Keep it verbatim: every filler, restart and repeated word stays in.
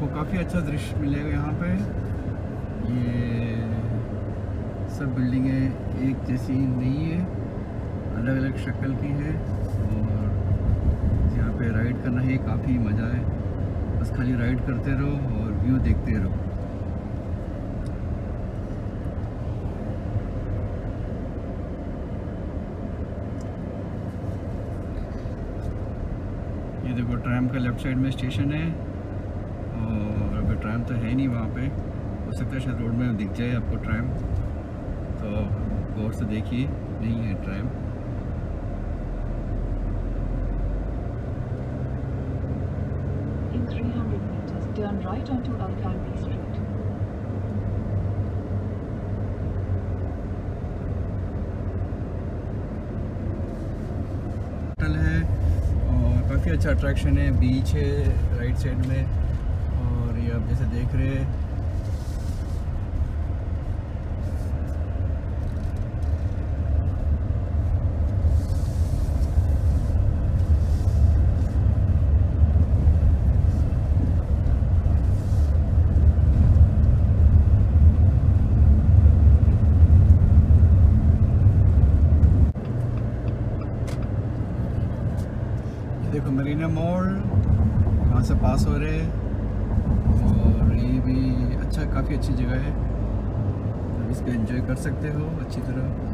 आपको काफ़ी अच्छा दृश्य मिलेगा यहाँ पे। ये सब बिल्डिंगें एक जैसी नहीं है, अलग अलग शक्ल की है। और यहाँ पे राइड करना ही काफ़ी मज़ा है, बस खाली राइड करते रहो और व्यू देखते रहो। ये देखो ट्रैम का लेफ़्ट साइड में स्टेशन है, और अगर ट्रैम तो है नहीं वहाँ पे, हो सकता है शायद रोड में दिख जाए आपको ट्रैम, तो गौर से देखिए, नहीं है tram. In three hundred meters, turn right onto Alcalde Street. Hotel है और काफ़ी अच्छा अट्रैक्शन है, बीच है राइट साइड में। और ये आप जैसे देख रहे हैं, देखो मरीना मॉल वहाँ से पास हो रहे हैं, और ये भी अच्छा, काफ़ी अच्छी जगह है, तो इसको एंजॉय कर सकते हो अच्छी तरह।